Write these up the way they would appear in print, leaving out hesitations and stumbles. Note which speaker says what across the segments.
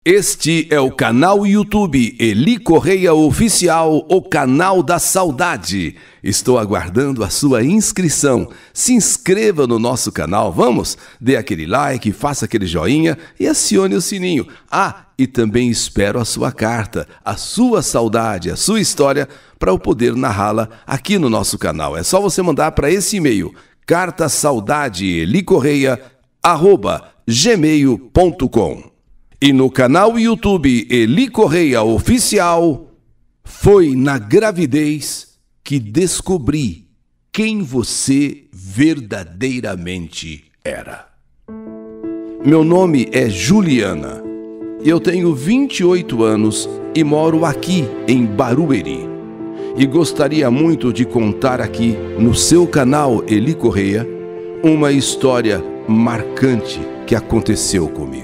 Speaker 1: Este é o canal YouTube Eli Correia Oficial, o canal da saudade. Estou aguardando a sua inscrição. Se inscreva no nosso canal, vamos? Dê aquele like, faça aquele joinha e acione o sininho. E também espero a sua carta, a sua saudade, a sua história, para eu poder narrá-la aqui no nosso canal. É só você mandar para esse e-mail, cartasaudadeelicorreia@gmail.com. E no canal YouTube Eli Correia Oficial, foi na gravidez que descobri quem você verdadeiramente era. Meu nome é Juliana. Eu tenho 28 anos e moro aqui em Barueri. E gostaria muito de contar aqui no seu canal Eli Correia uma história marcante que aconteceu comigo.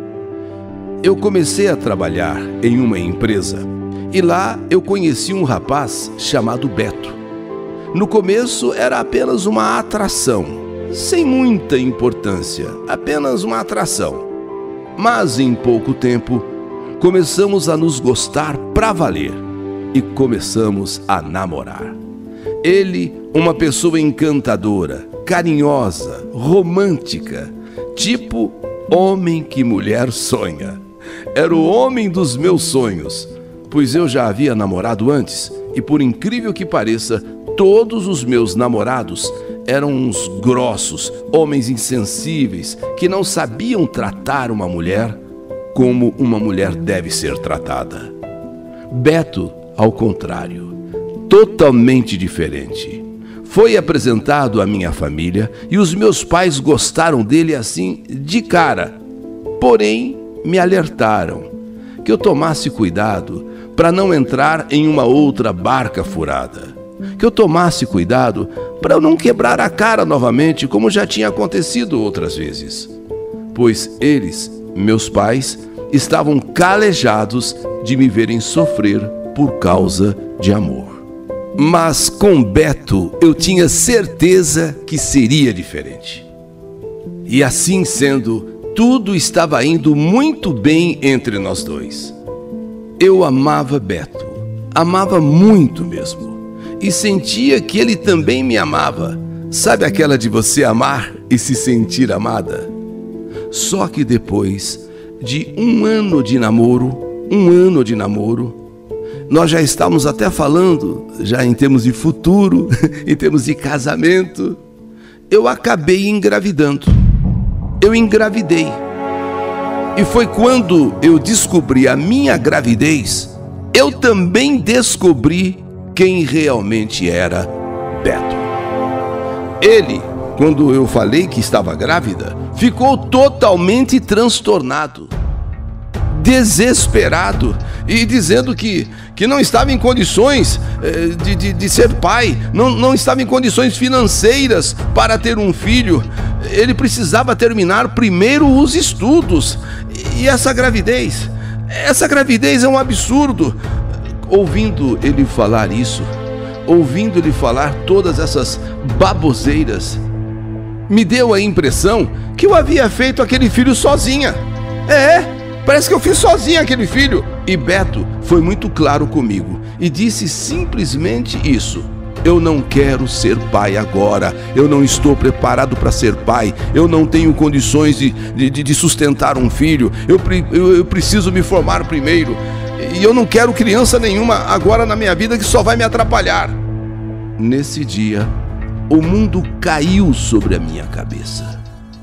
Speaker 1: Eu comecei a trabalhar em uma empresa e lá eu conheci um rapaz chamado Beto. No começo era apenas uma atração, sem muita importância, apenas uma atração. Mas em pouco tempo começamos a nos gostar pra valer e começamos a namorar. Ele, uma pessoa encantadora, carinhosa, romântica, tipo homem que mulher sonha. Era o homem dos meus sonhos, pois eu já havia namorado antes e, por incrível que pareça, todos os meus namorados eram uns grossos, homens insensíveis que não sabiam tratar uma mulher como uma mulher deve ser tratada. Beto, ao contrário, totalmente diferente. Foi apresentado à minha família e os meus pais gostaram dele assim de cara. Porém, me alertaram que eu tomasse cuidado para não entrar em uma outra barca furada. Que eu tomasse cuidado para eu não quebrar a cara novamente, como já tinha acontecido outras vezes. Pois eles, meus pais, estavam calejados de me verem sofrer por causa de amor. Mas com Beto eu tinha certeza que seria diferente. E assim sendo, tudo estava indo muito bem entre nós dois. Eu amava Beto, amava muito mesmo, e sentia que ele também me amava. Sabe aquela de você amar e se sentir amada? Só que depois de um ano de namoro, nós já estávamos até falando, já em termos de futuro, em termos de casamento, eu acabei engravidando. Eu engravidei. E foi quando eu descobri a minha gravidez, eu também descobri quem realmente era Beto. Ele, quando eu falei que estava grávida, ficou totalmente transtornado, desesperado e dizendo que não estava em condições de ser pai, não estava em condições financeiras para ter um filho. Ele precisava terminar primeiro os estudos. E essa gravidez é um absurdo. Ouvindo ele falar isso, ouvindo ele falar todas essas baboseiras, me deu a impressão que eu havia feito aquele filho sozinha. Parece que eu fiz sozinha aquele filho. E Beto foi muito claro comigo e disse simplesmente isso: eu não quero ser pai agora, eu não estou preparado para ser pai, eu não tenho condições de sustentar um filho, eu preciso me formar primeiro, e eu não quero criança nenhuma agora na minha vida que só vai me atrapalhar. Nesse dia, o mundo caiu sobre a minha cabeça.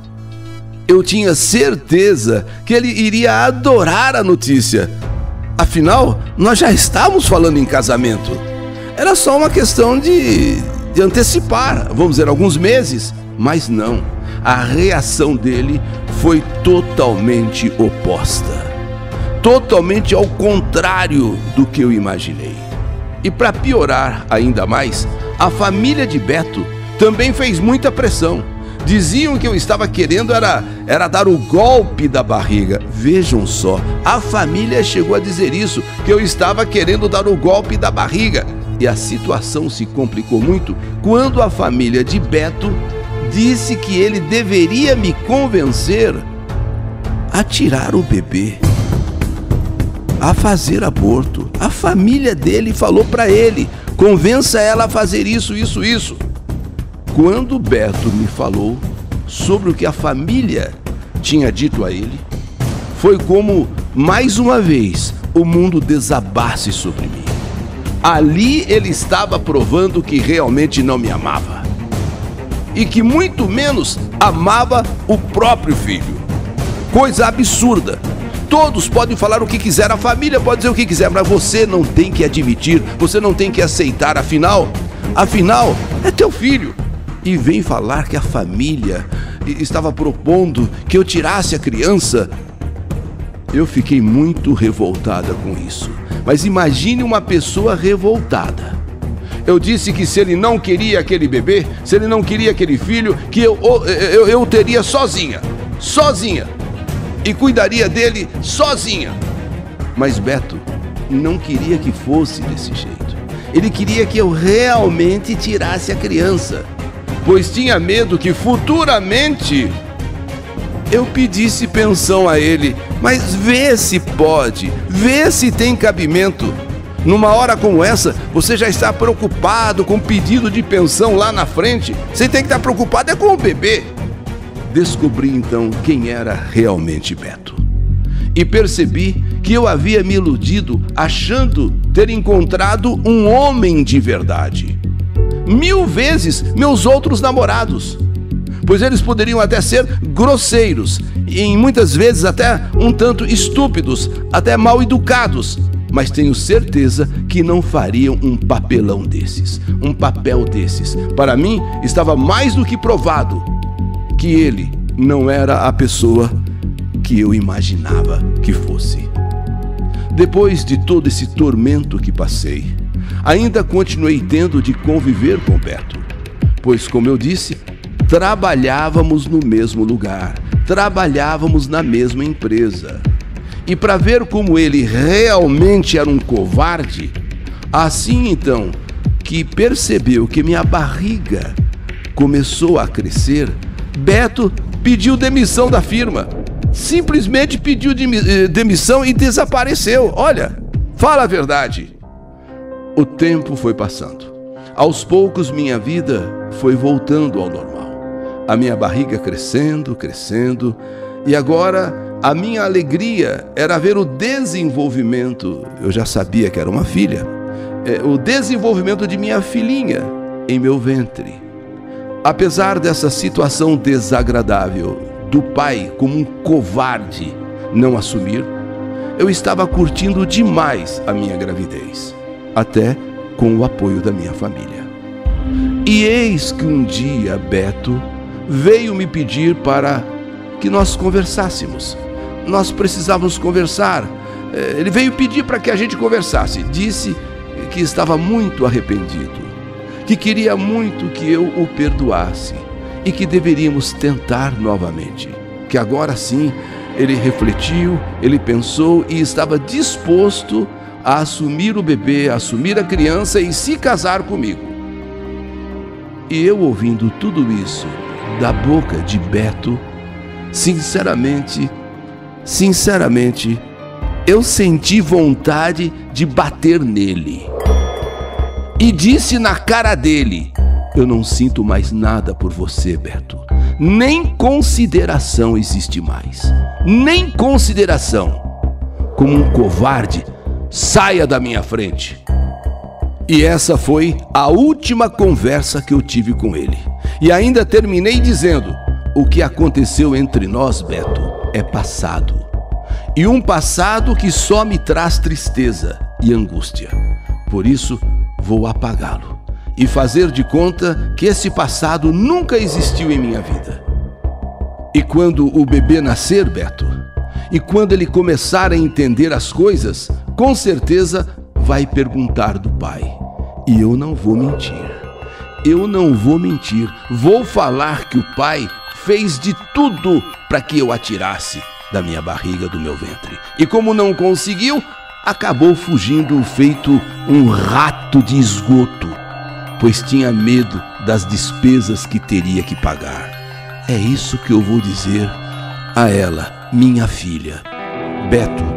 Speaker 1: Eu tinha certeza que ele iria adorar a notícia. Afinal, nós já estávamos falando em casamento. Era só uma questão de antecipar, vamos dizer, alguns meses. Mas não, a reação dele foi totalmente oposta. Totalmente ao contrário do que eu imaginei. E para piorar ainda mais, a família de Beto também fez muita pressão. Diziam que eu estava querendo era dar o golpe da barriga. Vejam só, a família chegou a dizer isso, que eu estava querendo dar o golpe da barriga. E a situação se complicou muito quando a família de Beto disse que ele deveria me convencer a tirar o bebê. a fazer aborto. A família dele falou para ele: convença ela a fazer isso. Quando Beto me falou sobre o que a família tinha dito a ele, foi como, mais uma vez, o mundo desabasse sobre mim. Ali ele estava provando que realmente não me amava. E que muito menos amava o próprio filho. Coisa absurda. Todos podem falar o que quiser, a família pode dizer o que quiser, mas você não tem que admitir, você não tem que aceitar, afinal é teu filho. E vem falar que a família estava propondo que eu tirasse a criança. Eu fiquei muito revoltada com isso. Mas imagine uma pessoa revoltada. Eu disse que se ele não queria aquele bebê, se ele não queria aquele filho, que eu teria sozinha. E cuidaria dele sozinha. Mas Beto não queria que fosse desse jeito. Ele queria que eu realmente tirasse a criança, pois tinha medo que futuramente eu pedisse pensão a ele. Mas vê se pode, vê se tem cabimento. Numa hora como essa, você já está preocupado com o pedido de pensão lá na frente. Você tem que estar preocupado com o bebê. Descobri então quem era realmente Beto. E percebi que eu havia me iludido achando ter encontrado um homem de verdade. 1000 vezes meus outros namorados. Pois eles poderiam até ser grosseiros, e muitas vezes até um tanto estúpidos, até mal educados. Mas tenho certeza que não fariam um papel desses. Para mim, estava mais do que provado que ele não era a pessoa que eu imaginava que fosse. Depois de todo esse tormento que passei, ainda continuei tendo de conviver com Beto, pois, como eu disse, trabalhávamos no mesmo lugar, trabalhávamos na mesma empresa. E para ver como ele realmente era um covarde, assim então que percebeu que minha barriga começou a crescer, Beto pediu demissão da firma. Simplesmente pediu demissão e desapareceu. Olha, fala a verdade. O tempo foi passando. Aos poucos minha vida foi voltando ao normal. A minha barriga crescendo. E agora a minha alegria era ver o desenvolvimento. Eu já sabia que era uma filha. O desenvolvimento de minha filhinha em meu ventre. Apesar dessa situação desagradável do pai como um covarde não assumir, eu estava curtindo demais a minha gravidez, até com o apoio da minha família. E eis que um dia Beto veio me pedir para que nós conversássemos. Nós precisávamos conversar. Ele veio pedir para que a gente conversasse. Disse que estava muito arrependido, que queria muito que eu o perdoasse e que deveríamos tentar novamente. Que agora sim ele refletiu, ele pensou e estava disposto a assumir o bebê, a assumir a criança e se casar comigo. E eu, ouvindo tudo isso da boca de Beto, sinceramente, eu senti vontade de bater nele. E disse na cara dele: eu não sinto mais nada por você, Beto. Nem consideração existe mais. Nem consideração. Como um covarde, saia da minha frente. E essa foi a última conversa que eu tive com ele. E ainda terminei dizendo: o que aconteceu entre nós, Beto, é passado. E um passado que só me traz tristeza e angústia. Por isso, vou apagá-lo e fazer de conta que esse passado nunca existiu em minha vida. E quando o bebê nascer, Beto, e quando ele começar a entender as coisas, com certeza vai perguntar do pai. E eu não vou mentir. Vou falar que o pai fez de tudo para que eu atirasse da minha barriga, do meu ventre. E como não conseguiu, acabou fugindo feito um rato de esgoto, pois tinha medo das despesas que teria que pagar. É isso que eu vou dizer a ela, minha filha. Beto,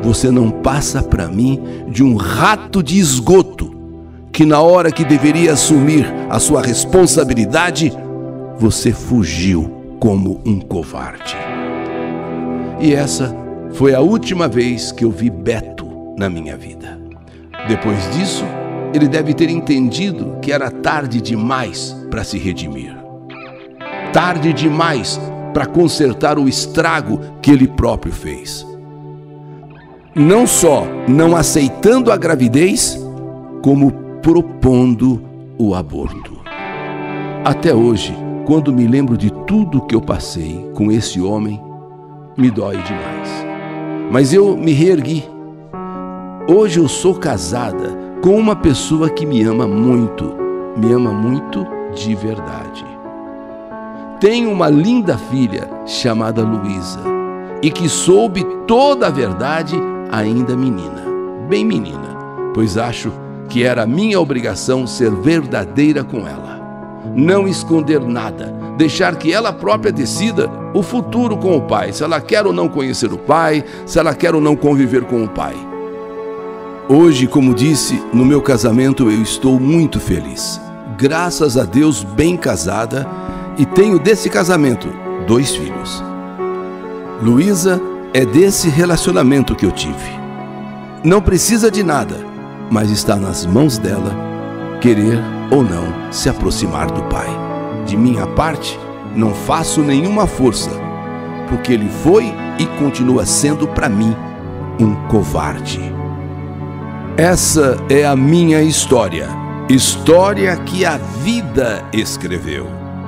Speaker 1: você não passa para mim de um rato de esgoto que, na hora que deveria assumir a sua responsabilidade, você fugiu como um covarde. E essa foi a última vez que eu vi Beto na minha vida. Depois disso, ele deve ter entendido que era tarde demais para se redimir. Tarde demais para consertar o estrago que ele próprio fez. Não só não aceitando a gravidez, como propondo o aborto. Até hoje, quando me lembro de tudo que eu passei com esse homem, me dói demais. Mas eu me reergui. Hoje eu sou casada com uma pessoa que me ama muito de verdade. Tenho uma linda filha chamada Luísa e que soube toda a verdade ainda menina, bem menina, pois acho que era minha obrigação ser verdadeira com ela. Não esconder nada, deixar que ela própria decida o futuro com o pai, se ela quer ou não conhecer o pai, se ela quer ou não conviver com o pai. Hoje, como disse, no meu casamento eu estou muito feliz. Graças a Deus, bem casada, e tenho desse casamento 2 filhos. Luísa é desse relacionamento que eu tive. Não precisa de nada, mas está nas mãos dela querer ou não se aproximar do pai. De minha parte, não faço nenhuma força, porque ele foi e continua sendo para mim um covarde. Essa é a minha história, história que a vida escreveu.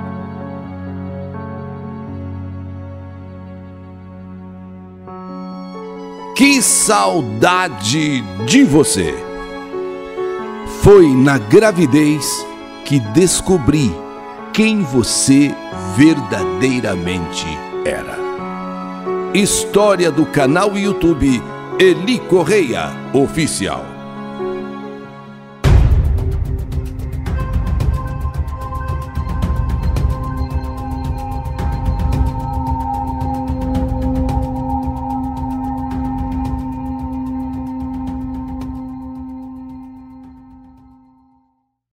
Speaker 1: Que saudade de você! Foi na gravidez que descobri quem você verdadeiramente era. História do canal YouTube Eli Correia Oficial.